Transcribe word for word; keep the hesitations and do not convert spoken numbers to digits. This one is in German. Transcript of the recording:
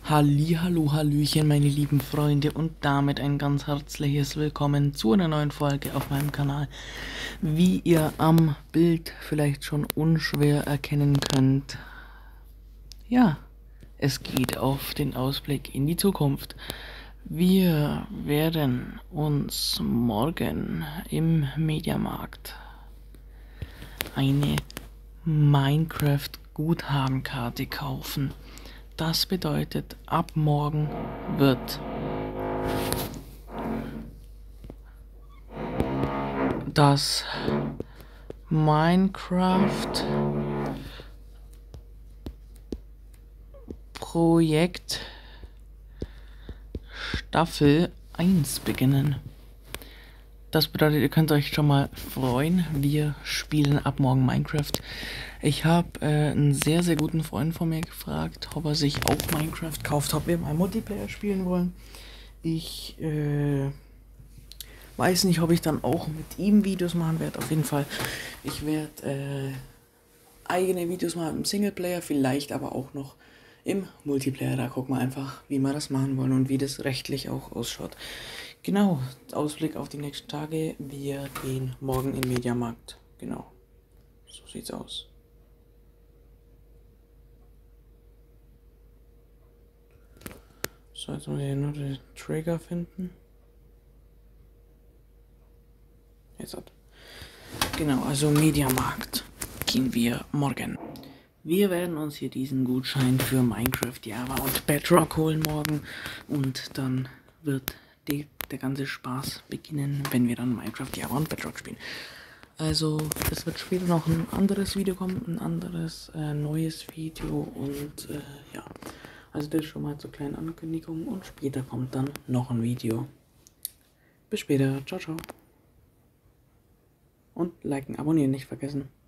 Hallihallo, Hallöchen, meine lieben Freunde, und damit ein ganz herzliches Willkommen zu einer neuen Folge auf meinem Kanal. Wie ihr am Bild vielleicht schon unschwer erkennen könnt, ja, es geht auf den Ausblick in die Zukunft. Wir werden uns morgen im Mediamarkt eine Minecraft-Guthabenkarte kaufen. Das bedeutet, ab morgen wird das Minecraft Projekt Staffel eins beginnen. Das bedeutet, ihr könnt euch schon mal freuen. Wir spielen ab morgen Minecraft. Ich habe äh, einen sehr, sehr guten Freund von mir gefragt, ob er sich auch Minecraft kauft, ob wir mal Multiplayer spielen wollen. Ich äh, weiß nicht, ob ich dann auch mit ihm Videos machen werde. Auf jeden Fall, ich werde äh, eigene Videos machen im Singleplayer, vielleicht aber auch noch im Multiplayer. Da gucken wir einfach, wie wir das machen wollen und wie das rechtlich auch ausschaut. Genau, Ausblick auf die nächsten Tage. Wir gehen morgen in den Mediamarkt. Genau, so sieht's aus. So, jetzt muss ich hier nur den Trigger finden. Jetzt hat. Genau, also Mediamarkt gehen wir morgen. Wir werden uns hier diesen Gutschein für Minecraft, Java und Bedrock holen morgen. Und dann wird die, der ganze Spaß beginnen, wenn wir dann Minecraft, Java und Bedrock spielen. Also, es wird später noch ein anderes Video kommen, ein anderes äh, neues Video und äh, ja. Also das schon mal zur kleinen Ankündigung und später kommt dann noch ein Video. Bis später, ciao, ciao. Und liken, abonnieren nicht vergessen.